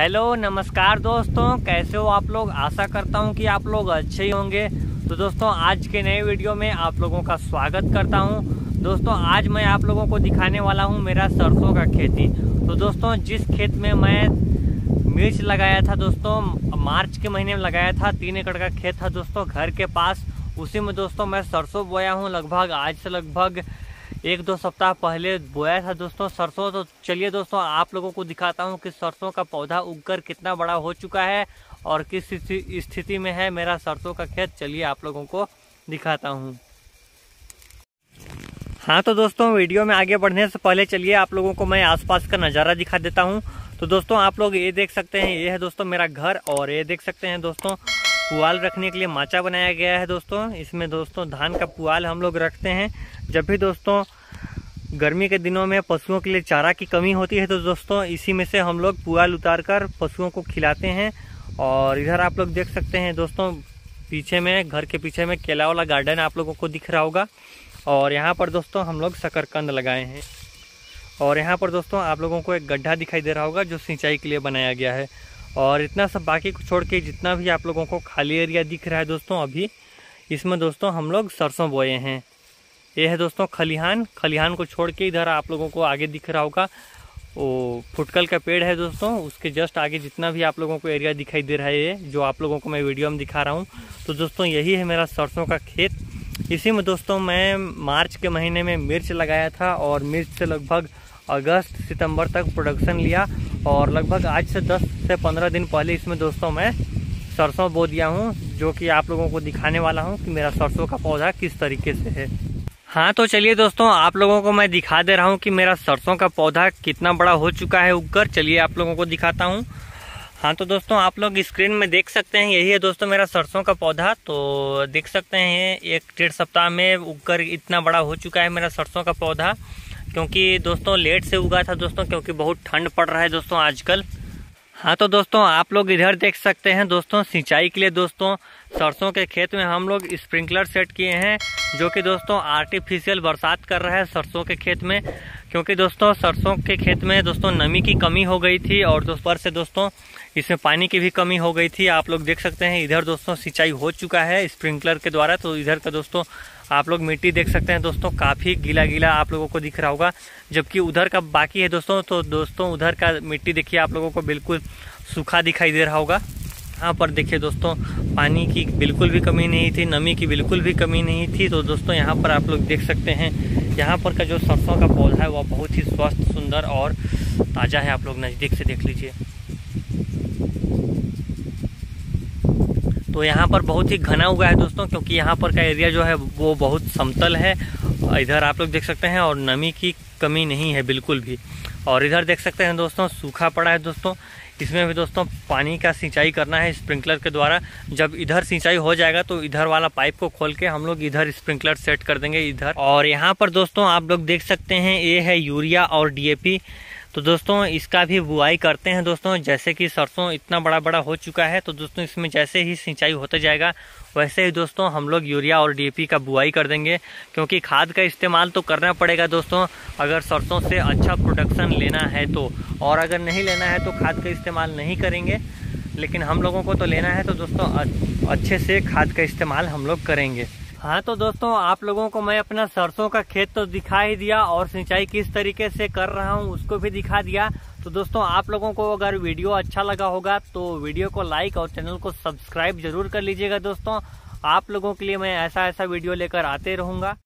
Hello नमस्कार दोस्तों, कैसे हो आप लोग। आशा करता हूं कि आप लोग अच्छे ही होंगे। तो दोस्तों आज के नए वीडियो में आप लोगों का स्वागत करता हूं। दोस्तों आज मैं आप लोगों को दिखाने वाला हूं मेरा सरसों का खेती। तो दोस्तों जिस खेत में मैं मिर्च लगाया था दोस्तों, मार्च के महीने में लगाया था, 3 एकड़ का खेत था दोस्तों घर के पास। उसी में दोस्तों मैं सरसों बोया हूँ। लगभग आज से लगभग 1-2 सप्ताह पहले बोया था दोस्तों सरसों। तो चलिए दोस्तों आप लोगों को दिखाता हूं कि सरसों का पौधा उगकर कितना बड़ा हो चुका है और किस स्थिति में है मेरा सरसों का खेत। चलिए आप लोगों को दिखाता हूं। हाँ तो दोस्तों वीडियो में आगे बढ़ने से पहले चलिए आप लोगों को मैं आसपास का नज़ारा दिखा देता हूँ। तो दोस्तों आप लोग ये देख सकते हैं, ये है दोस्तों मेरा घर। और ये देख सकते हैं दोस्तों पुआल रखने के लिए माचा बनाया गया है दोस्तों। इसमें दोस्तों धान का पुआल हम लोग रखते हैं जब भी दोस्तों गर्मी के दिनों में पशुओं के लिए चारा की कमी होती है। तो दोस्तों इसी में से हम लोग पुआल उतार कर पशुओं को खिलाते हैं। और इधर आप लोग देख सकते हैं दोस्तों पीछे में, घर के पीछे में केला वाला गार्डन आप लोगों को दिख रहा होगा। और यहाँ पर दोस्तों हम लोग शकरकंद लगाए हैं। और यहाँ पर दोस्तों आप लोगों को एक गड्ढा दिखाई दे रहा होगा जो सिंचाई के लिए बनाया गया है। और इतना सब बाकी को छोड़ के जितना भी आप लोगों को खाली एरिया दिख रहा है दोस्तों अभी, इसमें दोस्तों हम लोग सरसों बोए हैं। ये है दोस्तों खलिहान। खलिहान को छोड़ के इधर आप लोगों को आगे दिख रहा होगा वो फुटकल का पेड़ है दोस्तों। उसके जस्ट आगे जितना भी आप लोगों को एरिया दिखाई दे रहा है, ये जो आप लोगों को मैं वीडियो में दिखा रहा हूँ, तो दोस्तों यही है मेरा सरसों का खेत। इसी में दोस्तों मैं मार्च के महीने में मिर्च लगाया था और मिर्च से लगभग अगस्त सितंबर तक प्रोडक्शन लिया। और लगभग आज से 10 से 15 दिन पहले इसमें दोस्तों मैं सरसों बो दिया हूँ, जो कि आप लोगों को दिखाने वाला हूँ कि मेरा सरसों का पौधा किस तरीके से है। हाँ तो चलिए दोस्तों आप लोगों को मैं दिखा दे रहा हूँ कि मेरा सरसों का पौधा कितना बड़ा हो चुका है उगकर। चलिए आप लोगों को दिखाता हूँ। हाँ तो दोस्तों आप लोग स्क्रीन में देख सकते हैं, यही है दोस्तों मेरा सरसों का पौधा। तो देख सकते हैं 1-1.5 सप्ताह में उगकर इतना बड़ा हो चुका है मेरा सरसों का पौधा। क्योंकि दोस्तों लेट से उगा था दोस्तों, क्योंकि बहुत ठंड पड़ रहा है दोस्तों आजकल। हाँ तो दोस्तों आप लोग इधर देख सकते हैं दोस्तों सिंचाई के लिए दोस्तों सरसों के खेत में हम लोग स्प्रिंकलर सेट किए हैं, जो कि दोस्तों आर्टिफिशियल बरसात कर रहा है सरसों के खेत में। क्योंकि दोस्तों सरसों के खेत में दोस्तों नमी की कमी हो गई थी और दोपहर से दोस्तों इसमें पानी की भी कमी हो गई थी। आप लोग देख सकते हैं इधर दोस्तों सिंचाई हो चुका है स्प्रिंकलर के द्वारा। तो इधर का दोस्तों आप लोग मिट्टी देख सकते हैं दोस्तों, काफ़ी गीला गीला आप लोगों को दिख रहा होगा, जबकि उधर का बाकी है दोस्तों। तो दोस्तों उधर का मिट्टी देखिए आप लोगों को बिल्कुल सूखा दिखाई दे रहा होगा। यहाँ पर देखिए दोस्तों पानी की बिल्कुल भी कमी नहीं थी, नमी की बिल्कुल भी कमी नहीं थी। तो दोस्तों यहाँ पर आप लोग देख सकते हैं यहाँ पर का जो सरसों का पौधा है वह बहुत ही स्वस्थ, सुंदर और ताज़ा है। आप लोग नज़दीक से देख लीजिए। तो यहाँ पर बहुत ही घना हुआ है दोस्तों, क्योंकि यहाँ पर का एरिया जो है वो बहुत समतल है। इधर आप लोग देख सकते हैं और नमी की कमी नहीं है बिल्कुल भी। और इधर देख सकते हैं दोस्तों सूखा पड़ा है दोस्तों। इसमें भी दोस्तों पानी का सिंचाई करना है स्प्रिंकलर के द्वारा। जब इधर सिंचाई हो जाएगा तो इधर वाला पाइप को खोल के हम लोग इधर स्प्रिंकलर सेट कर देंगे इधर। और यहाँ पर दोस्तों आप लोग देख सकते हैं ये है यूरिया और DAP। तो दोस्तों इसका भी बुआई करते हैं दोस्तों। जैसे कि सरसों इतना बड़ा बड़ा हो चुका है तो दोस्तों इसमें जैसे ही सिंचाई होते जाएगा वैसे ही दोस्तों हम लोग यूरिया और DAP का बुआई कर देंगे। क्योंकि खाद का इस्तेमाल तो करना पड़ेगा दोस्तों अगर सरसों से अच्छा प्रोडक्शन लेना है तो। और अगर नहीं लेना है तो खाद का इस्तेमाल नहीं करेंगे, लेकिन हम लोगों को तो लेना है तो दोस्तों अच्छे से खाद का इस्तेमाल हम लोग करेंगे। हाँ तो दोस्तों आप लोगों को मैं अपना सरसों का खेत तो दिखा ही दिया और सिंचाई किस तरीके से कर रहा हूँ उसको भी दिखा दिया। तो दोस्तों आप लोगों को अगर वीडियो अच्छा लगा होगा तो वीडियो को लाइक और चैनल को सब्सक्राइब जरूर कर लीजिएगा दोस्तों। आप लोगों के लिए मैं ऐसा वीडियो लेकर आते रहूँगा।